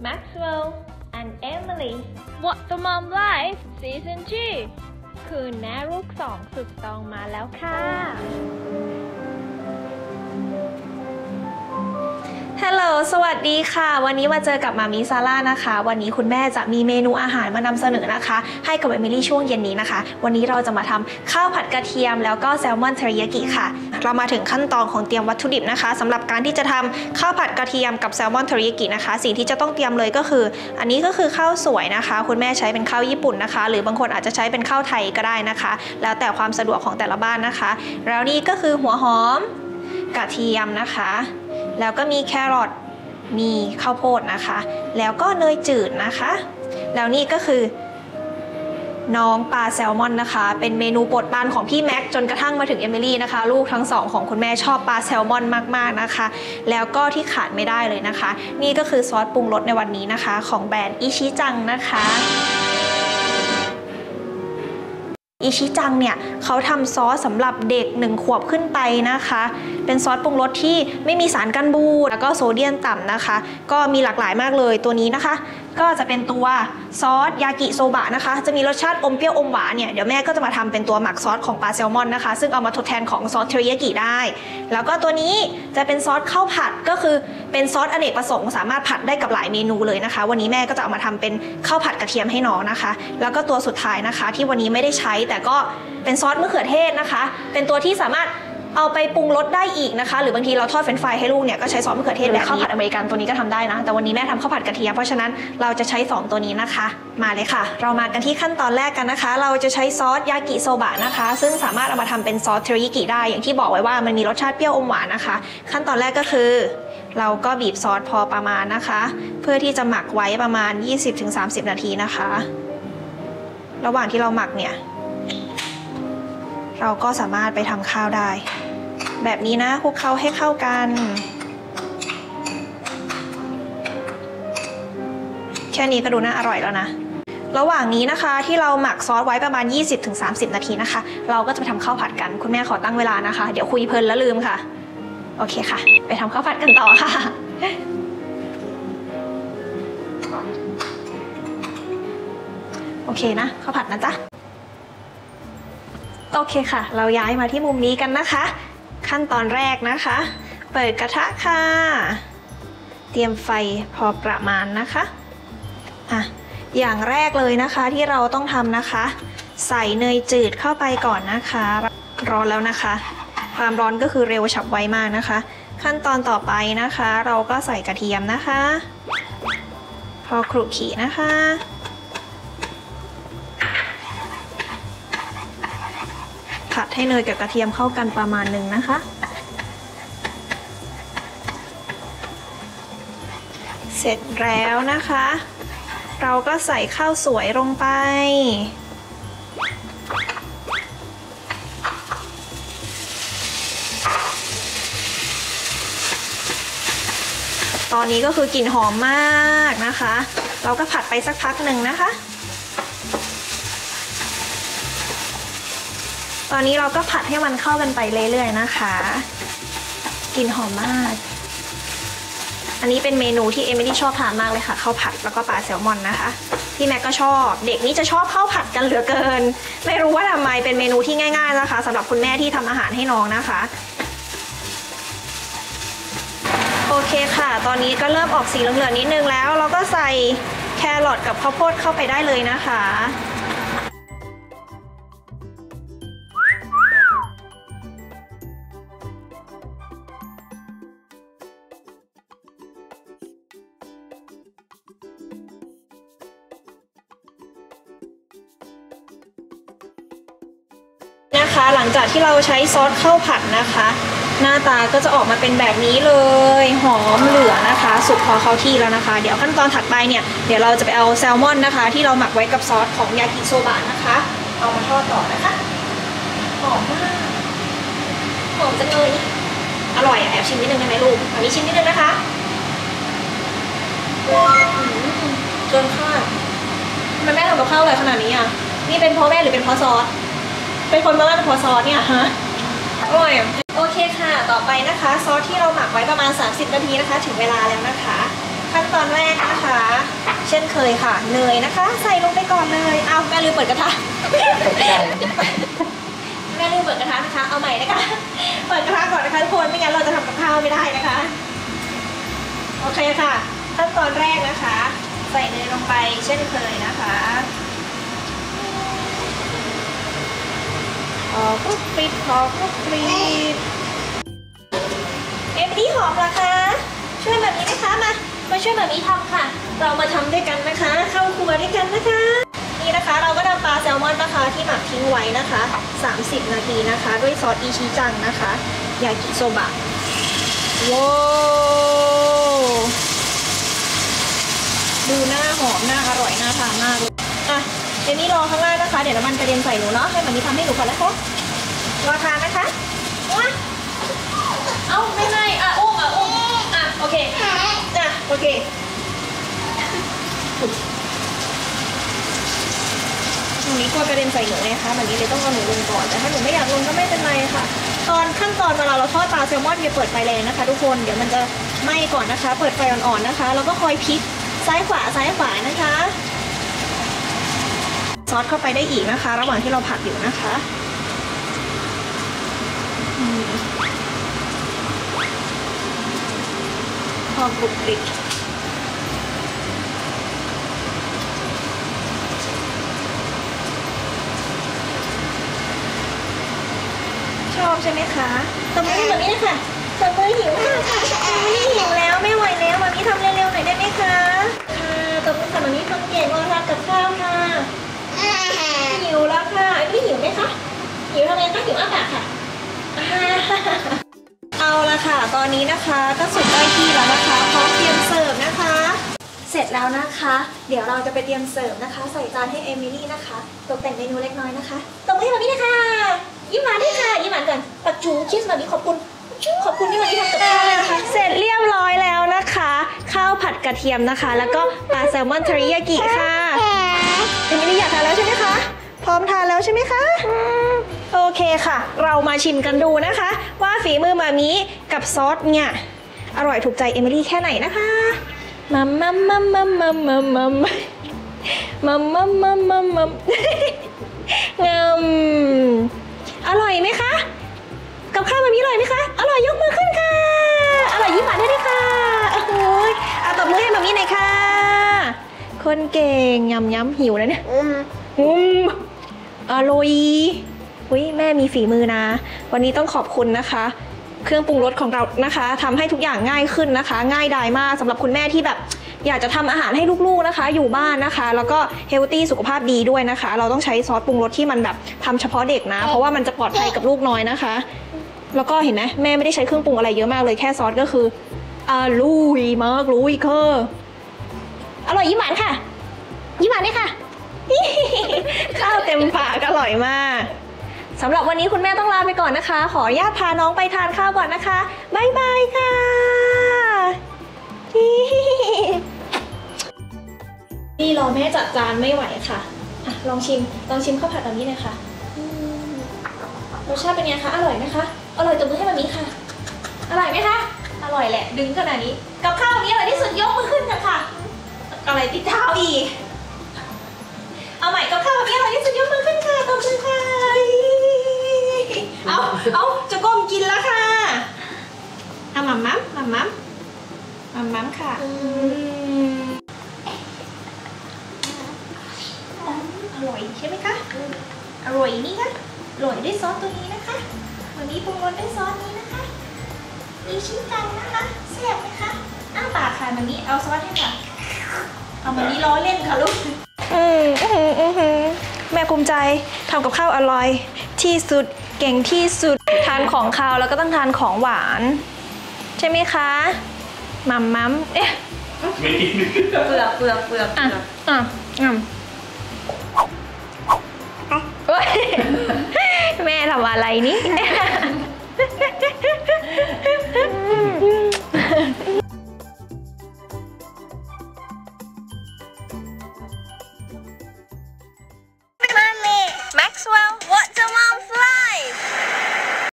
Maxwell and Emily What the Mom Life Season 2 คืนแม่ลูกสองสุดตองมาแล้วค่ะฮัลโหลสวัสดีค่ะวันนี้มาเจอกับมามิซาร่านะคะวันนี้คุณแม่จะมีเมนูอาหารมานำเสนอนะคะให้กับเอมิลี่ช่วงเย็นนี้นะคะวันนี้เราจะมาทำข้าวผัดกระเทียมแล้วก็แซลมอนเทริยากิค่ะเรามาถึงขั้นตอนของเตรียมวัตถุดิบนะคะสำหรับการที่จะทำข้าวผัดกระเทียมกับแซลมอนเทริยากินะคะสิ่งที่จะต้องเตรียมเลยก็คืออันนี้ก็คือข้าวสวยนะคะคุณแม่ใช้เป็นข้าวญี่ปุ่นนะคะหรือบางคนอาจจะใช้เป็นข้าวไทยก็ได้นะคะแล้วแต่ความสะดวกของแต่ละบ้านนะคะแล้วนี่ก็คือหัวหอมกระเทียมนะคะแล้วก็มีแครอทมีข้าวโพดนะคะแล้วก็เนยจืดนะคะแล้วนี่ก็คือน้องปลาแซลมอนนะคะเป็นเมนูโปรดปรานของพี่แม็กจนกระทั่งมาถึงเอมิลี่นะคะลูกทั้งสองของคุณแม่ชอบปลาแซลมอนมากๆนะคะแล้วก็ที่ขาดไม่ได้เลยนะคะนี่ก็คือซอสปรุงรสในวันนี้นะคะของแบรนด์อิชิจังนะคะอิชิจังเนี่ยเขาทำซอสสำหรับเด็ก1 ขวบขึ้นไปนะคะเป็นซอสปรุงรสที่ไม่มีสารกันบูดแล้วก็โซเดียมต่ำนะคะก็มีหลากหลายมากเลยตัวนี้นะคะก็จะเป็นตัวซอสยากิโซบะนะคะจะมีรสชาติอมเปรี้ยวอมหวานเนี่ยเดี๋ยวแม่ก็จะมาทำเป็นตัวหมักซอสของปลาแซลมอนนะคะซึ่งเอามาทดแทนของซอสเทริยากิได้แล้วก็ตัวนี้จะเป็นซอสข้าวผัดก็คือเป็นซอสอเนกประสงค์สามารถผัดได้กับหลายเมนูเลยนะคะวันนี้แม่ก็จะเอามาทำเป็นข้าวผัดกระเทียมให้น้องนะคะแล้วก็ตัวสุดท้ายนะคะที่วันนี้ไม่ได้ใช้แต่ก็เป็นซอสมะเขือเทศนะคะเป็นตัวที่สามารถเอาไปปรุงรสได้อีกนะคะหรือบางทีเราทอดเฟรนช์ฟรายให้ลูกเนี่ยก็ใช้ซอสมะเขือเทศแบบข้าวผัดอเมริกันตัวนี้ก็ทำได้นะแต่วันนี้แม่ทำข้าวผัดกระเทียมเพราะฉะนั้นเราจะใช้2ตัวนี้นะคะมาเลยค่ะเรามากันที่ขั้นตอนแรกกันนะคะเราจะใช้ซอสยากิโซบะนะคะซึ่งสามารถเอามาทำเป็นซอสเทริยากิได้อย่างที่บอกไว้ว่ามันมีรสชาติเปรี้ยวอมหวานนะคะขั้นตอนแรกก็คือเราก็บีบซอสพอประมาณนะคะเพื่อที่จะหมักไว้ประมาณ 20-30 นาทีนะคะระหว่างที่เราหมักเนี่ยเราก็สามารถไปทำข้าวได้แบบนี้นะคลุกเคล้าให้เข้ากันแค่นี้ก็ดูน่าอร่อยแล้วนะระหว่างนี้นะคะที่เราหมักซอสไว้ประมาณ 20-30 นาทีนะคะเราก็จะไปทำข้าวผัดกันคุณแม่ขอตั้งเวลานะคะเดี๋ยวคุยเพลินแล้วลืมค่ะโอเคค่ะไปทำข้าวผัดกันต่อค่ะโอเคนะข้าวผัดนะจ๊ะโอเคค่ะเราย้ายมาที่มุมนี้กันนะคะขั้นตอนแรกนะคะเปิดกระทะค่ะเตรียมไฟพอประมาณนะคะอย่างแรกเลยนะคะที่เราต้องทำนะคะใส่เนยจืดเข้าไปก่อนนะคะร้อนแล้วนะคะความร้อนก็คือเร็วฉับไวมากนะคะขั้นตอนต่อไปนะคะเราก็ใส่กระเทียมนะคะพอคลุกขี่นะคะผัดให้เนยกับกระเทียมเข้ากันประมาณหนึ่งนะคะเสร็จแล้วนะคะเราก็ใส่ข้าวสวยลงไปตอนนี้ก็คือกลิ่นหอมมากนะคะเราก็ผัดไปสักพักหนึ่งนะคะตอนนี้เราก็ผัดให้มันเข้ากันไปเรื่อยๆนะคะกลิ่นหอมมากอันนี้เป็นเมนูที่เอมิลี่ชอบทานมากเลยค่ะข้าวผัดแล้วก็ปลาแซลมอนนะคะพี่แม็กก็ชอบเด็กนี่จะชอบข้าวผัดกันเหลือเกินไม่รู้ว่าทำไมเป็นเมนูที่ง่ายๆนะคะสำหรับคุณแม่ที่ทำอาหารให้น้องนะคะโอเคค่ะตอนนี้ก็เริ่มออกสีเหลืองๆนิดนึงแล้วเราก็ใส่แครอทกับข้าวโพดเข้าไปได้เลยนะคะหลังจากที่เราใช้ซอสข้าวผัดนะคะหน้าตาก็จะออกมาเป็นแบบนี้เลยหอมเหลืองนะคะสุกพอเข้าที่แล้วนะคะเดี๋ยวขั้นตอนถัดไปเนี่ยเดี๋ยวเราจะไปเอาแซลมอนนะคะที่เราหมักไว้กับซอสของยากิโซบะนะคะเอามาทอดต่อนะคะหอมมากหอมจังเลยอร่อยแอบชิมนิดนึงได้ไหมลูกอันนี้ชิมนิดนึงนะคะเกินคาดทำไมแม่ทำกับข้าวอร่อยขนาดนี้อ่ะนี่เป็นเพราะแม่หรือเป็นเพราะซอสเป็นคนมาว่าเป็นพอซอสเนี่ยฮะอร่อยโอเคค่ะต่อไปนะคะซอสที่เราหมักไว้ประมาณ30 นาทีนะคะถึงเวลาแล้วนะคะขั้นนตอนแรกนะคะ เช่นเคยค่ะเนยนะคะ ใส่ลงไปก่อนเลยเอาแม่ลืมเปิดกระทะแม่ลืมเปิดกระทะนะคะเอาใหม่นะคะเปิดกระทะก่อนนะคะทุกคนไม่งั้นเราจะทำกับข้าวไม่ได้นะคะโอเคค่ะขั้นตอนแรกนะคะ ใส่เนยลงไปเช่นเคยนะคะพอคลุกคลิกพอคลุกคลิกเอมิลี่หอมเหรอคะช่วยแบบนี้นะคะมาช่วยแบบนี้ทำค่ะเรามาทำด้วยกันนะคะเข้าครัวด้วยกันนะคะนี่นะคะเราก็นำปลาแซลมอนนะคะที่หมักทิ้งไว้นะคะ30 นาทีนะคะด้วยซอสอิชิจังนะคะยากิโซบะว้าวดูน่าหอมน่าอร่อยน่าทานมากเลยอ่ะเดี๋ยวนี้รอข้างล่างนะคะเดี๋ยวน้ำมันกระเด็นใส่หนูเนาะให้มันนี้ทำให้หนูก่อนนะคะรอทานนะคะว้าเอ้าไม่อ่ะอุ้มอ่ะโอเคโอเคตรงนี้กลัวกระเด็นใส่หนูนะคะแบบนี้เลยต้องเอาหนูลงก่อนแต่ถ้าหนูไม่อยากลงก็ไม่เป็นไรค่ะขั้นตอนเวลาเราทอดปลาแซลมอนอย่าเปิดไฟแรงนะคะทุกคนเดี๋ยวมันจะไหม้ก่อนนะคะเปิดไฟอ่อนๆนะคะแล้วก็คอยพลิกซ้ายขวานะคะซอสเข้าไปได้อีกนะคะระหว่างที่เราผัดอยู่นะคะพอกรุบกริบชอบใช่ไหมคะตบมือแบบนี้นะคะตบมือหิวค่ะไม่หิวแล้วไม่ไหวแล้วมามีทำเร็วๆหน่อยได้ไหมคะตบมือค่ะมามีคนเก่งรอทานกับข้าวค่ะหิวแล้วค่ะไม่หิวไหมคะหิวทำไมคะหิวอ้าปากค่ะเอาละค่ะตอนนี้นะคะก็สุกได้ที่แล้วนะคะพร้อมเตรียมเสิร์ฟนะคะเสร็จแล้วนะคะเดี๋ยวเราจะไปเตรียมเสิร์ฟนะคะใส่จานให้เอมิลี่นะคะตกแต่งเมนูเล็กน้อยนะคะตบมือให้แบบนี้นะคะยิ้มหวานด้วยค่ะยิ้มหวานก่อนปักจูคิสแบบนี้ขอบคุณที่วันนี้ทำกับข้าวนะคะเสร็จเรียบร้อยแล้วนะคะข้าวผัดกระเทียมนะคะแล้วก็ปลาแซลมอนเทริยากิค่ะเอมิลี่อยากทานแล้วใช่ไหมคะพร้อมทานแล้วใช่ไหมคะโอเคค่ะเรามาชิมกันดูนะคะว่าฝีมือมามิกับซอสเนี่ยอร่อยถูกใจเอมิลี่แค่ไหนนะคะมัมงามอร่อยไหมคะกับข้าวมามิอร่อยไหมคะอร่อยยกมือขึ้นค่ะอร่อยยิ้มหวานด้วยค่ะโอ้ยเอาตบมือให้มามิหน่อยค่ะคนเก่งย้ำหิวแล้วเนี่ยอร่อยอุ้ยแม่มีฝีมือนะวันนี้ต้องขอบคุณนะคะเครื่องปรุงรสของเรานะคะทำให้ทุกอย่างง่ายขึ้นนะคะง่ายดายมากสำหรับคุณแม่ที่แบบอยากจะทำอาหารให้ลูกๆนะคะอยู่บ้านนะคะแล้วก็เฮลตี้สุขภาพดีด้วยนะคะเราต้องใช้ซอสปรุงรสที่มันแบบทำเฉพาะเด็กนะเพราะว่ามันจะปลอดภัยกับลูกน้อยนะคะแล้วก็เห็นไหมแม่ไม่ได้ใช้เครื่องปรุงอะไรเยอะมากเลยแค่ซอสก็คือลุยมากลุยคืออร่อยยิ้มหวานค่ะยิ้มหวานด้วยค่ะข้าวเต็มปากอร่อยมากสำหรับวันนี้คุณแม่ต้องลาไปก่อนนะคะขออนุญาตพาน้องไปทานข้าวก่อนนะคะบ๊ายบายค่ะนี่รอแม่จัดจานไม่ไหวค่ะลองชิมข้าวผัดแบบนี้หน่อยค่ะรสชาติเป็นไงคะอร่อยไหมคะอร่อยตบมือให้แบบนี้ค่ะอร่อยไหมคะอร่อยแหละดึงขนาดนี้กับข้าวนี้อร่อยที่สุดยกมือขึ้นค่ะอะไรติดเท้าอีกเอาใหม่กับข้าวนี้อร่อยที่สุดยกมือขึ้นค่ะตบมือค่ะเอาจะก้มกินแล้วค่ะเอาหม่ำค่ะอร่อยใช่ไหมคะอร่อยนี่คะอร่อยด้วยซอสตัวนี้นะคะวันนี้ปรุงรสด้วยซอสนี้นะคะอีชิ้นจังนะคะแซ่บไหมคะอ้าปากค่ะมันนี้เอาซอสให้ค่ะเอามันนี้ล้อเล่นค่ะลูกแม่ภูมิใจทำกับข้าวอร่อยที่สุดเก่งที่สุดทานของคาวแล้วก็ต้องทานของหวานใช่ไหมคะมัมเอ๊ะไม่กินเปลือกแม่ทำอะไรนี่